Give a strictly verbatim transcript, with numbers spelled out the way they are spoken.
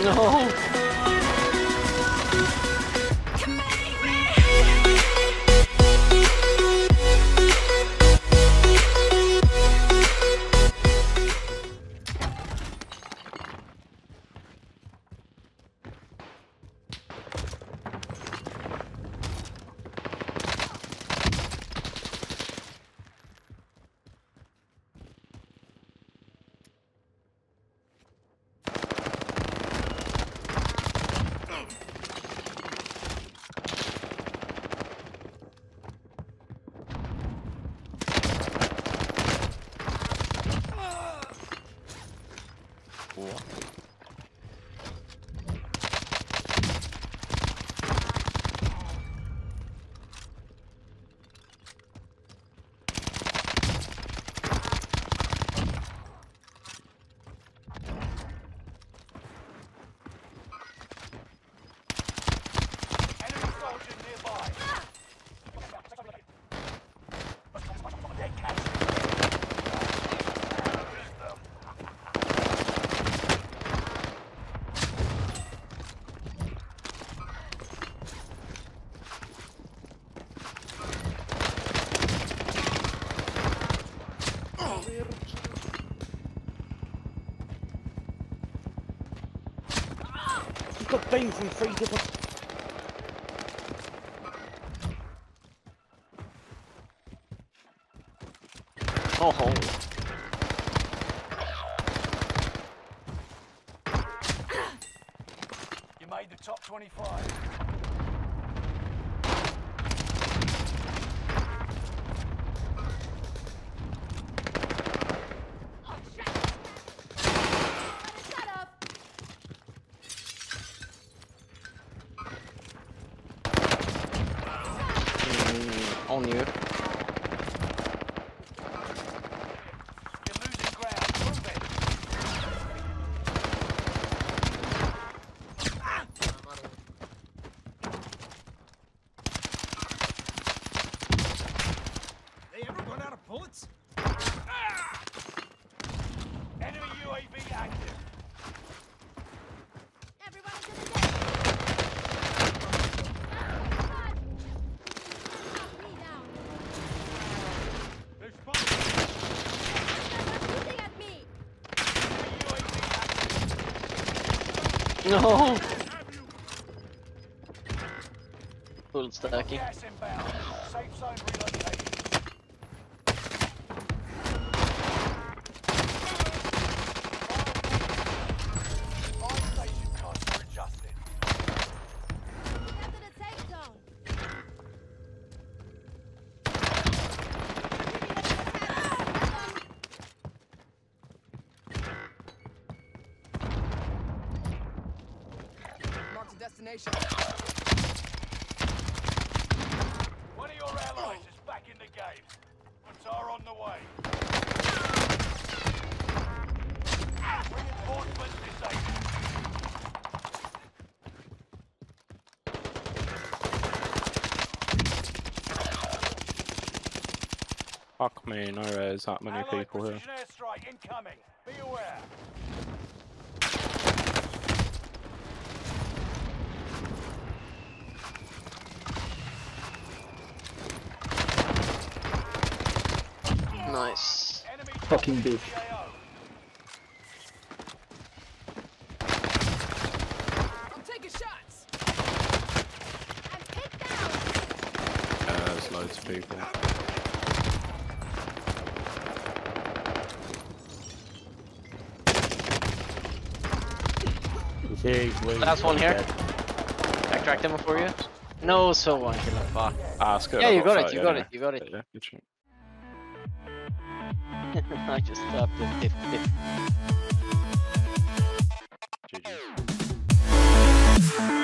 No. Got down from three different. Oh. You made the top twenty-five. On you. You're losing ground. Move it. They ever run out of bullets? Enemy U A V active. Everyone is in the net. No. Full stacking. Gas inbound. Safe zone relocated. Fire station costs are adjusted. Get to the safe zone. Destination. One of your allies is back in the game. Batar on the way. Reinforcements disabled. Fuck me, no there's that many Allied people here. precision airstrike incoming. Be aware. Nice. Enemy Fucking big. T A O. I'm taking shots. I'm hit down. Yeah, there's loads of people. Last one here. Backtracked him for you. No, so one killer. Fuck. Ah, it's good. Yeah, I you got it. thirty You got anyway. it. You got it. Yeah, good shit. I just stopped it. If, if. G G.